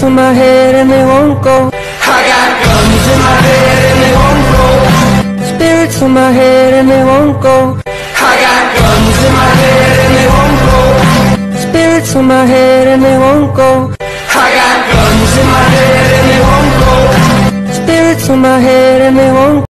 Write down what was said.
Spirits in my head and they won't go. I got guns in my head and they won't go. Spirits in my head and they won't go. I got guns in my head and they won't go. Spirits in my head and they won't go. I got guns in my head and they won't go. Spirits in my head and they won't go.